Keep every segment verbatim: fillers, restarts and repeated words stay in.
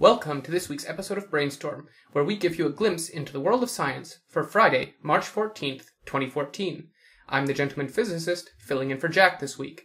Welcome to this week's episode of Brainstorm, where we give you a glimpse into the world of science for Friday, March fourteenth, twenty fourteen. I'm the gentleman physicist, filling in for Jack this week.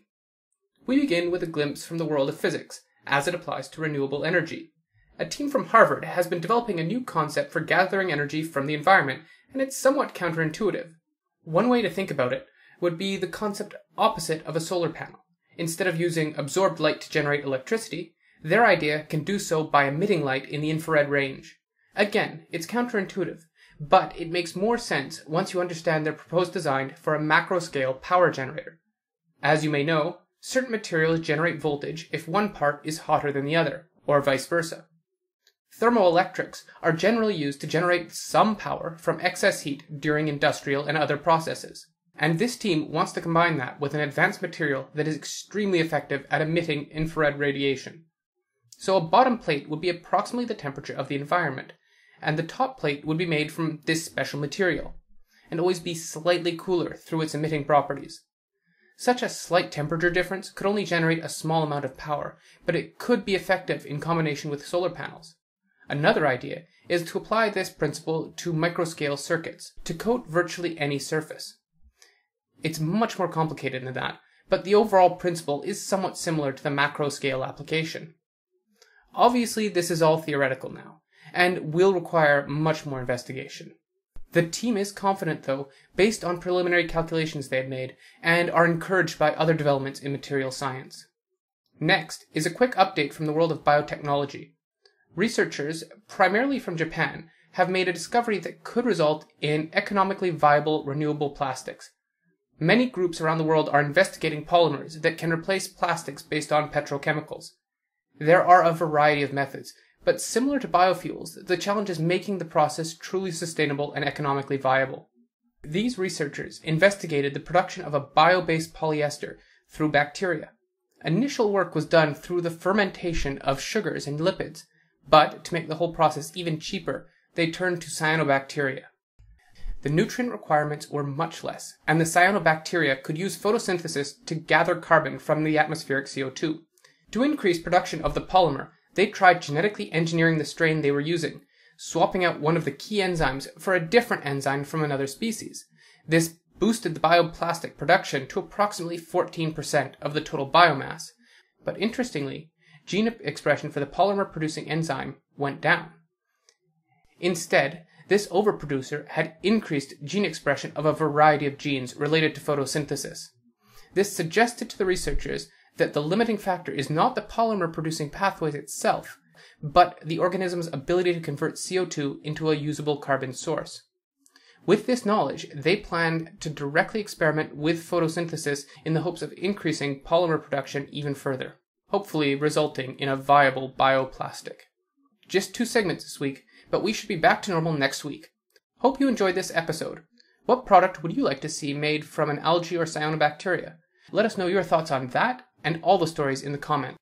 We begin with a glimpse from the world of physics, as it applies to renewable energy. A team from Harvard has been developing a new concept for gathering energy from the environment, and it's somewhat counterintuitive. One way to think about it would be the concept opposite of a solar panel. Instead of using absorbed light to generate electricity, their idea can do so by emitting light in the infrared range. Again, it's counterintuitive, but it makes more sense once you understand their proposed design for a macro-scale power generator. As you may know, certain materials generate voltage if one part is hotter than the other, or vice versa. Thermoelectrics are generally used to generate some power from excess heat during industrial and other processes, and this team wants to combine that with an advanced material that is extremely effective at emitting infrared radiation. So a bottom plate would be approximately the temperature of the environment, and the top plate would be made from this special material, and always be slightly cooler through its emitting properties. Such a slight temperature difference could only generate a small amount of power, but it could be effective in combination with solar panels. Another idea is to apply this principle to microscale circuits, to coat virtually any surface. It's much more complicated than that, but the overall principle is somewhat similar to the macro-scale application. Obviously, this is all theoretical now, and will require much more investigation. The team is confident, though, based on preliminary calculations they have made, and are encouraged by other developments in material science. Next is a quick update from the world of biotechnology. Researchers, primarily from Japan, have made a discovery that could result in economically viable renewable plastics. Many groups around the world are investigating polymers that can replace plastics based on petrochemicals. There are a variety of methods, but similar to biofuels, the challenge is making the process truly sustainable and economically viable. These researchers investigated the production of a bio-based polyester through bacteria. Initial work was done through the fermentation of sugars and lipids, but to make the whole process even cheaper, they turned to cyanobacteria. The nutrient requirements were much less, and the cyanobacteria could use photosynthesis to gather carbon from the atmospheric C O two. To increase production of the polymer, they tried genetically engineering the strain they were using, swapping out one of the key enzymes for a different enzyme from another species. This boosted the bioplastic production to approximately fourteen percent of the total biomass. But interestingly, gene expression for the polymer-producing enzyme went down. Instead, this overproducer had increased gene expression of a variety of genes related to photosynthesis. This suggested to the researchers that the limiting factor is not the polymer-producing pathways itself, but the organism's ability to convert C O two into a usable carbon source. With this knowledge, they planned to directly experiment with photosynthesis in the hopes of increasing polymer production even further, hopefully resulting in a viable bioplastic. Just two segments this week, but we should be back to normal next week. Hope you enjoyed this episode. What product would you like to see made from an algae or cyanobacteria? Let us know your thoughts on that and all the stories in the comments.